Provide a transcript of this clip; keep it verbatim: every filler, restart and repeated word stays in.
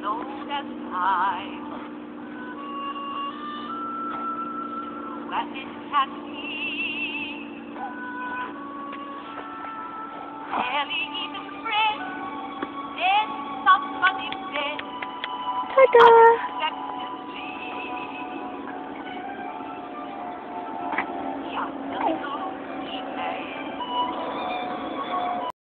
old as time. That it can be. Barely even friends, then somebody said, Ta-da!